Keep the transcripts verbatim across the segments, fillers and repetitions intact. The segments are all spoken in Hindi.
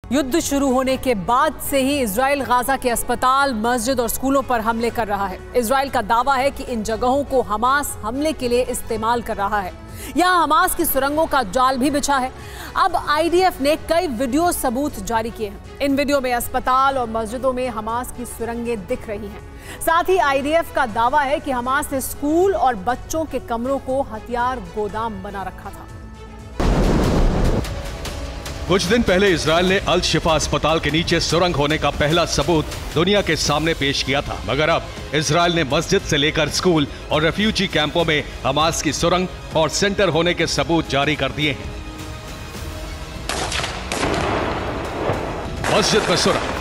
युद्ध शुरू होने के बाद से ही इजराइल गाजा के अस्पताल, मस्जिद और स्कूलों पर हमले कर रहा है। इजराइल का दावा है कि इन जगहों को हमास हमले के लिए इस्तेमाल कर रहा है। यहां हमास की सुरंगों का जाल भी बिछा है। अब आईडीएफ ने कई वीडियो सबूत जारी किए हैं। इन वीडियो में अस्पताल और मस्जिदों में हमास की सुरंगें दिख रही हैं। साथ ही आईडीएफ का दावा है कि हमास ने स्कूल और बच्चों के कमरों को हथियार गोदाम बना रखा था। कुछ दिन पहले इजराइल ने अल शिफा अस्पताल के नीचे सुरंग होने का पहला सबूत दुनिया के सामने पेश किया था, मगर अब इजराइल ने मस्जिद से लेकर स्कूल और रेफ्यूजी कैंपों में हमास की सुरंग और सेंटर होने के सबूत जारी कर दिए हैं। मस्जिद में सुरंग,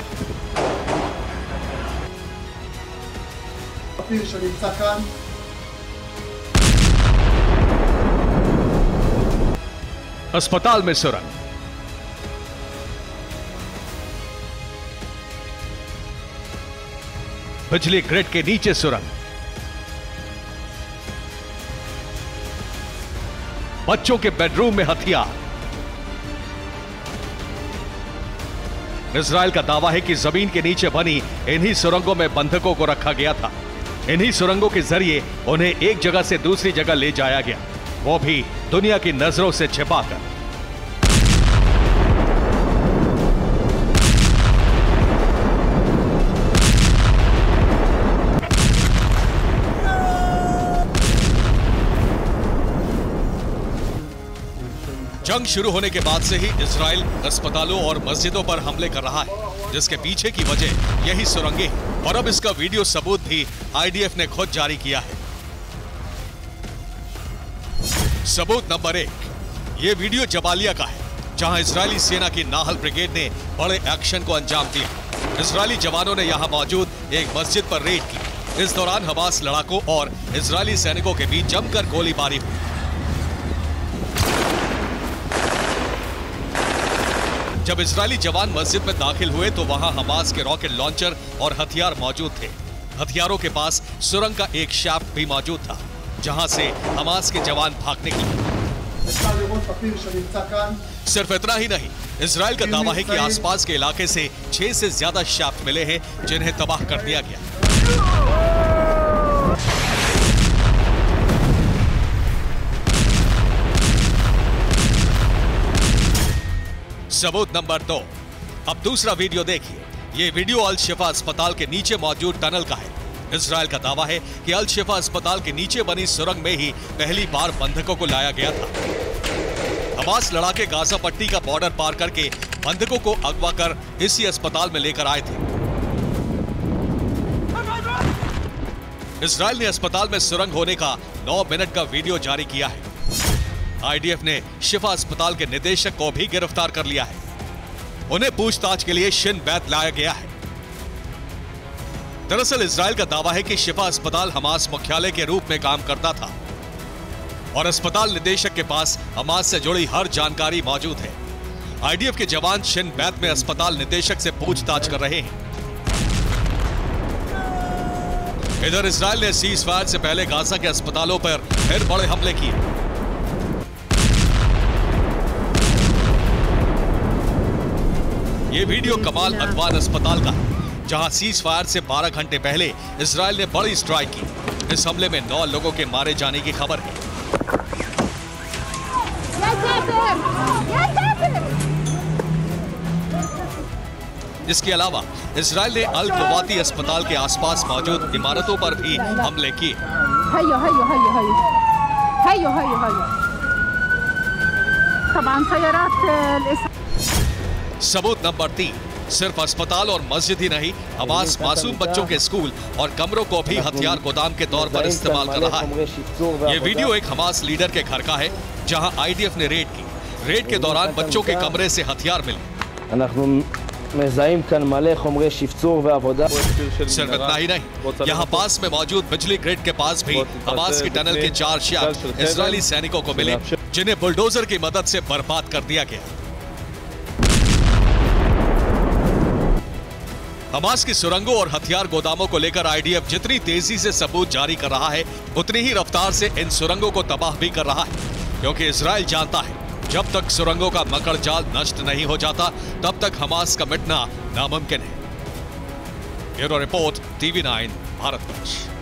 अस्पताल में सुरंग, बिजली ग्रिड के नीचे सुरंग, बच्चों के बेडरूम में हथियार। इजराइल का दावा है कि जमीन के नीचे बनी इन्हीं सुरंगों में बंधकों को रखा गया था। इन्हीं सुरंगों के जरिए उन्हें एक जगह से दूसरी जगह ले जाया गया, वो भी दुनिया की नजरों से छिपाकर। जंग शुरू होने के बाद से ही इजराइल अस्पतालों और मस्जिदों पर हमले कर रहा है, जिसके पीछे की वजह यही सुरंगें हैं। और अब इसका वीडियो सबूत भी आईडीएफ ने खुद जारी किया है। सबूत नंबर एक, ये वीडियो जबालिया का है, जहां इजरायली सेना की नाहल ब्रिगेड ने बड़े एक्शन को अंजाम दिया। इजरायली जवानों ने यहां मौजूद एक मस्जिद पर रेड की। इस दौरान हमास लड़ाकों और इजरायली सैनिकों के बीच जमकर गोलीबारी हुई। जब इजरायली जवान मस्जिद में दाखिल हुए तो वहां हमास के रॉकेट लॉन्चर और हथियार मौजूद थे। हथियारों के पास सुरंग का एक शाफ्ट भी मौजूद था, जहां से हमास के जवान भाग निकले। सिर्फ इतना ही नहीं, इजराइल का दावा है कि आसपास के इलाके से छह से ज्यादा शाफ्ट मिले हैं, जिन्हें तबाह कर दिया गया। सबूत नंबर दो, अब दूसरा वीडियो देखिए। ये वीडियो अल शिफा अस्पताल के नीचे मौजूद टनल का है। इजराइल का दावा है कि अल शिफा अस्पताल के नीचे बनी सुरंग में ही पहली बार बंधकों को लाया गया था। हमास लड़ाके गाजा पट्टी का बॉर्डर पार करके बंधकों को अगवा कर इसी अस्पताल में लेकर आए थे। इजराइल ने अस्पताल में सुरंग होने का नौ मिनट का वीडियो जारी किया है। आईडीएफ ने शिफा अस्पताल के निदेशक को भी गिरफ्तार कर लिया है। उन्हें पूछताछ के लिए शिन बैत लाया गया है। दरअसल इजराइल का दावा है कि शिफा अस्पताल हमास मुख्यालय के रूप में काम करता था और अस्पताल निदेशक के पास हमास से जुड़ी हर जानकारी मौजूद है। आईडीएफ के जवान शिन बैत में अस्पताल निदेशक से पूछताछ कर रहे हैं। इधर इजराइल ने सीज फायर से पहले गाजा के अस्पतालों पर फिर बड़े हमले किए। ये वीडियो कमाल अदवान अस्पताल का है, जहां सीज फायर से बारह घंटे पहले इजराइल ने बड़ी स्ट्राइक की। इस हमले में नौ लोगों के मारे जाने की खबर है। इसके अलावा इजराइल ने अल कुवाती अस्पताल के आसपास मौजूद इमारतों पर भी हमले किए। सबूत नंबर तीन, सिर्फ अस्पताल और मस्जिद ही नहीं, हमास मासूम बच्चों के स्कूल और कमरों को भी हथियार गोदाम के तौर पर इस्तेमाल कर रहा है। ये वीडियो एक हमास लीडर के घर का है, जहां आईडीएफ ने रेड की। रेड के दौरान बच्चों के कमरे से हथियार मिले। सिर्फ इतना ही नहीं, यहाँ पास में मौजूद बिजली ग्रिड के पास भी हमास की टनल के चार शाफ्ट इजरायली सैनिकों को मिले, जिन्हें बुलडोजर की मदद से बर्बाद कर दिया गया। हमास की सुरंगों और हथियार गोदामों को लेकर आईडीएफ जितनी तेजी से सबूत जारी कर रहा है, उतनी ही रफ्तार से इन सुरंगों को तबाह भी कर रहा है, क्योंकि इजराइल जानता है जब तक सुरंगों का मकड़ जाल नष्ट नहीं हो जाता तब तक हमास का मिटना नामुमकिन है। Bureau report, TV nine, Bharatvarsh.